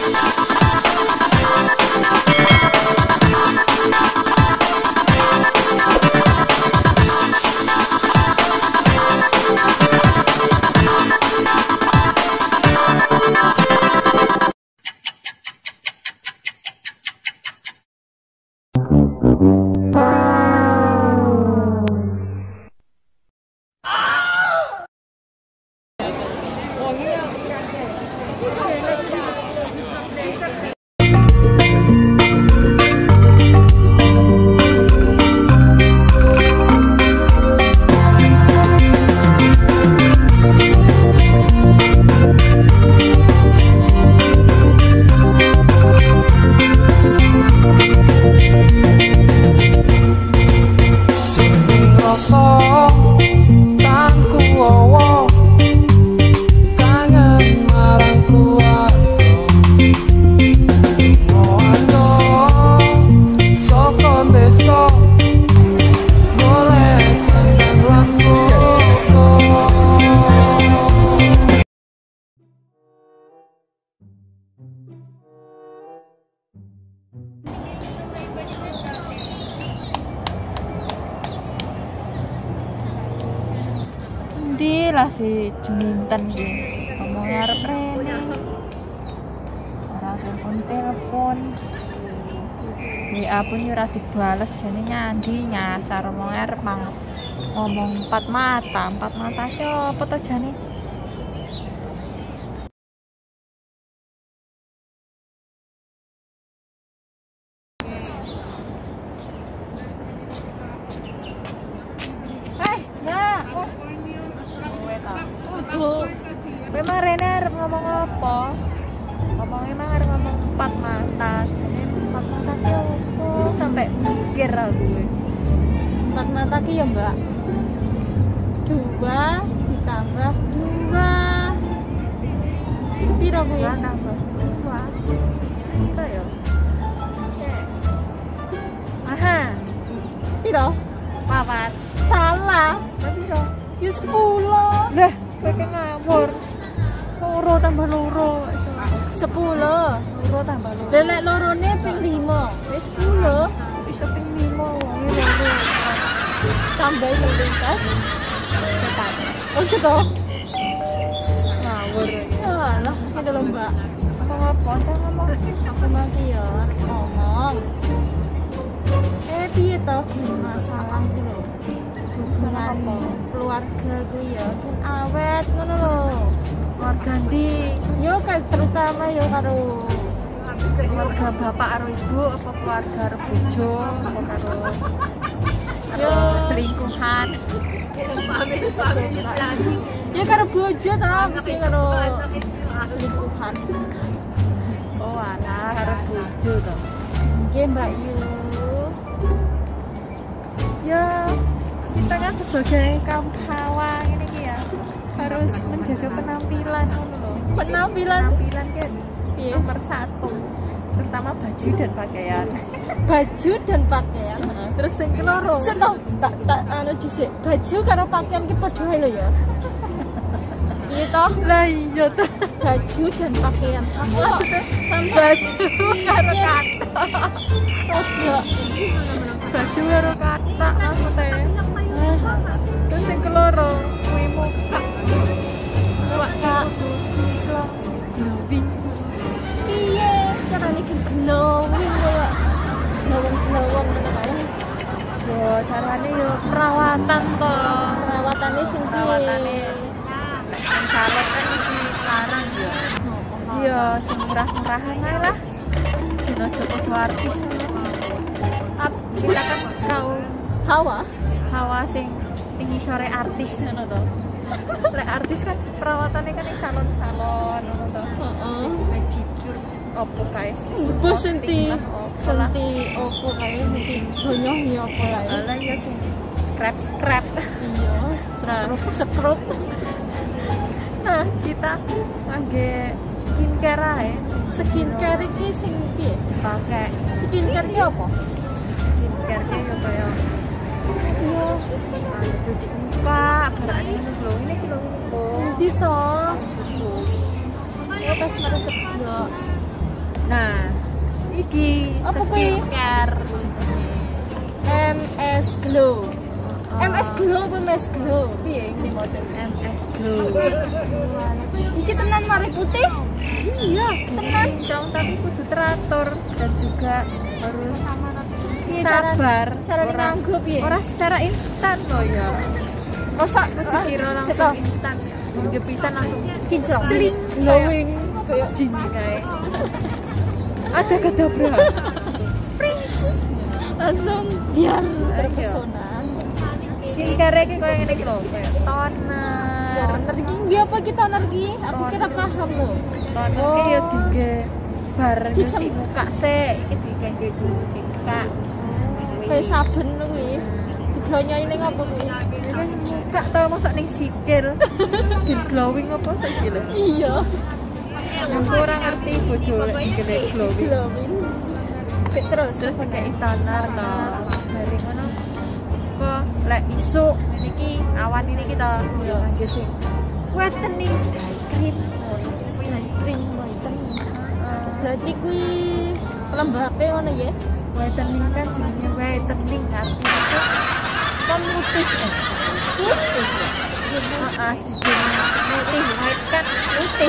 Di lah si Juminten ki ngomong arep rene ora telepon WA pun ora dibales jane nyandi nyasar ngomong arep ngomong empat mata apa to jane. Memang Rene harus ngomong apa? Memang harus ngomong empat mata. Jadi empat mata ki opo sampai mikir aku. Empat mata ki ya, Mbak. 2 ditambah 2. Piro kuwi? Nambah 2. Piro ya? Cek. Aha. Piro? 4. Salah. Piro? Ya 10. Lah, kowe ki ngawur. Loro tambah loro 10. Loro tambah loro. Lelek lorone ping 5. Wis 10. Bisa ping 5 wae loro. Tambahin lintas. Setan. Oh, ceto. Ngawur. Alah, ada lho, Mbak. Ngomong apa? Ngomong. Sama dia arek ngomong. Piye to masalah iki lho. Hubungan keluarga ku ya kan awet ngono lho. Keluarga ndi? Yo kan terutama yo karo keluarga bapak karo ibu apa keluarga karo bojo apa karo yo selingkuhan. Ya karo bojo ta mesti karo selingkuhan. Oh alah karo bojo to. Nggih Mbak Yu. Ya kita kan sebagai kaum hawa ini ya harus menjaga penampilan loh. Penampilan kan nomor 1 terutama baju dan pakaian. Baju dan pakaian. Terus yang keloro tak anu dhisik baju karo pakaian ki padha ae lho ya. Piye toh? Lah iya toh. Baju dan pakaian. Maksudnya baju karo kata. Oh, baju karo kata maksudnya. Terus yang keloro kuwi muka glowing. Iya carane glowing kaya glowing ngono kae. Yo carane yo perawatan to. Perawatane sing piye? Nek salon kan mesti larang ya. Iya sing murah-murahan ae lah. Dino Joko artis. Kita kan kaum hawa sing tinggi sore artis ngono to. Lek artis kan perawatannya kan ning salon-salon ngono to. Heeh. Pedicure opo kae bos senti opo kae senti donyoh ya opo lae. Lah ya sing scrap. Iya, scrub. Nah, kita ngangge skincare ae. Skincare iki sing piye? Pakai skincare ki opo? Skincare ki yo kaya cuci muka, barang ini lho, ini kilo ini. Ndi to? Ya tas meresep yo. Nah, iki apa kuwi? Skincare MS Glow. MS Glow apa MS Glow? Piye iki model? MS Glow. Iki tenan mari putih. Iya, tenan dong, tapi kudu teratur dan juga harus Piye sabar. Cara nganggo piye? Ora secara instan loh ya. Masa Kira langsung instan. Nggak bisa langsung kinclong. celing glowing kayak jin kayak. Ada kadabra. Langsung biar terpesona. Skincare iki koyo ngene iki lho, kayak toner. Toner iki nggih apa iki toner iki? Aku kira paham lho. Toner iki ya dige bar nyuci muka sik, iki dige cuci muka. Kayak sabun kuwi. Diblonyo ning apa kuwi? Muka to mosok ning sikil. Skin glowing apa saiki lho. Iya. Aku ora ngerti bojo lek sikile glowing. Terus pakai toner to. Dari ngono. Kok lek isuk niki awan ini kita yo nganggo sing whitening dye cream. whitening. Berarti kuwi pelembape ngono ya. Whitening kan jenenge whitening artinya itu pemutih putih. Heeh, putih white kan putih.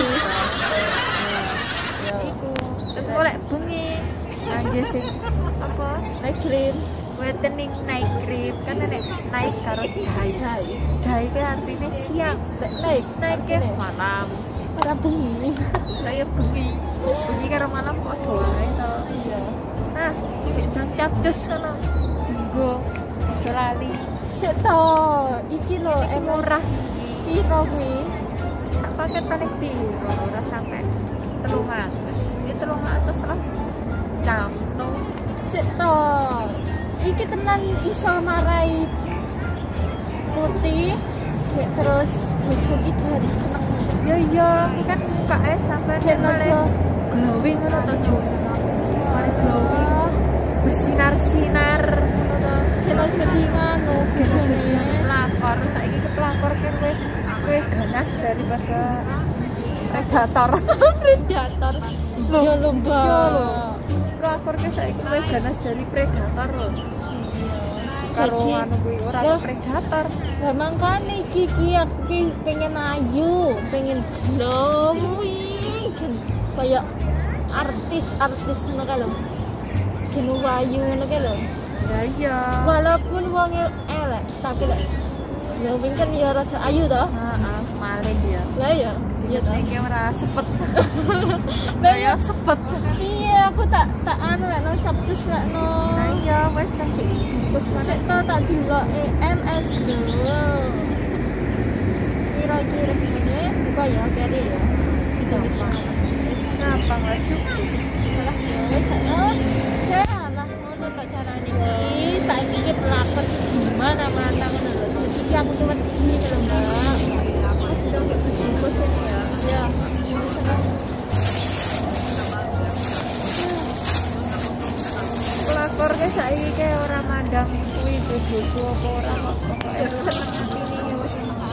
Ya iku. Terus golek bengi nganggo sing apa? Night cream. Whitening night cream kan nek naik karo dye. Dye kan artinya siang, naik ke malam. Ora bengi. Saya bengi. Bengi karo malam padha wae to. Iya. Nah, bebas capcus ngono. Nggo aja lali. Sik to, iki lho Murah piro kuwi? sak paket paling piro ora sampe 300. Ini 300 lah. Camto. Sik to. Iki tenan iso marai putih terus bojo iki dari seneng. Ya iya, iki kan mukake sampe glowing ngono to, Jo. Mari glowing bersinar-sinar ngono to. Kena jadi nganu, Kena jadi pelakor. Saiki ke pelakor kan kowe ganas daripada predator. predator. Yo lomba. Pelakor ke saiki kowe ganas dari predator lho. Kalau anu kuwi ora predator. Lah mangkane iki aku pengen ayu, pengen glowing, kayak artis-artis ngono kae lho. Gen wayu ngono kae lho. Ya iya. Walaupun wonge elek, tapi lek glowing kan ya rada ayu to. Heeh, malih ya. Lah ya, iya to. Iki ora sepet. Lah ya sepet. Iya, aku tak anu lek no capcus lek no. Nah iya, wis tak bungkus mana Sik to tak deloke MS Glow. Kira-kira gimana? Buka ya, kere ya. Gitu-gitu. wis gampang lah cukup. Salah ya, sana. Ya, lah ngono tak carane iki. Saiki iki pelakon gimana mata ngono lho. Jadi iki aku tuwet gini lho, Mbak. Wis udah gak bungkus ini ya. Ya. Pelakor ke saiki ke ora mandang kuwi bojoku apa ora kok pokoke seneng atine wis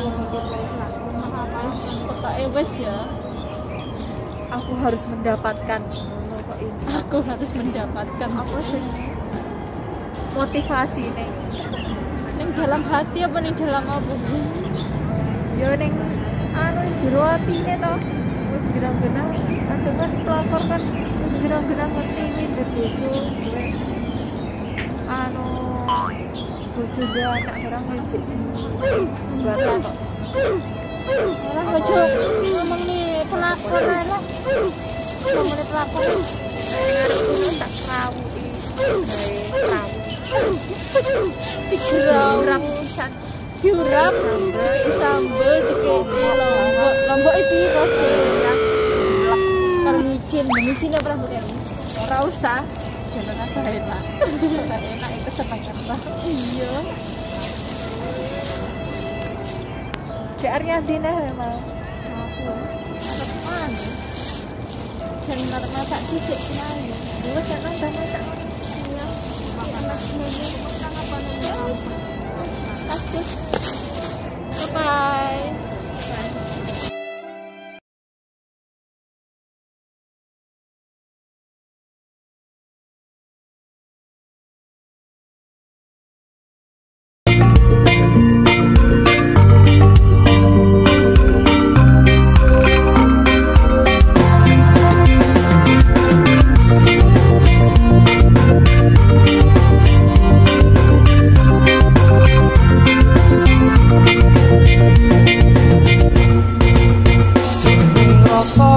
Pokoke wis ya. aku harus mendapatkan ngono kok ini. Aku harus mendapatkan Apa jenenge? Motivasi nih. ning dalam hati apa ning dalam apa? Ya ning anu jero atine to. Wis gerang-gerang kadang kan pelakor kan wis gerang-gerang ngerti iki ndek bojo duwe anu bojo dia anak orang ngejek batal kok. Alah ojo ngomong nih pelakon ae lah. Ngomong nih pelakon. Ngarepku tak krawuki gawe krawu. Diurap Pisan diurap sambel dikeke lombok iki kose ya. Kalau micin apa rambutnya? ora usah jangan rasa enak. Enak itu setengah lah. Iya. Kayak Ariadina memang. Aku anak mana? Dan masak sisik kemarin. Dulu saya nonton masak. Iya. Anak semuanya apa namanya? Kaktus. Bye. rasa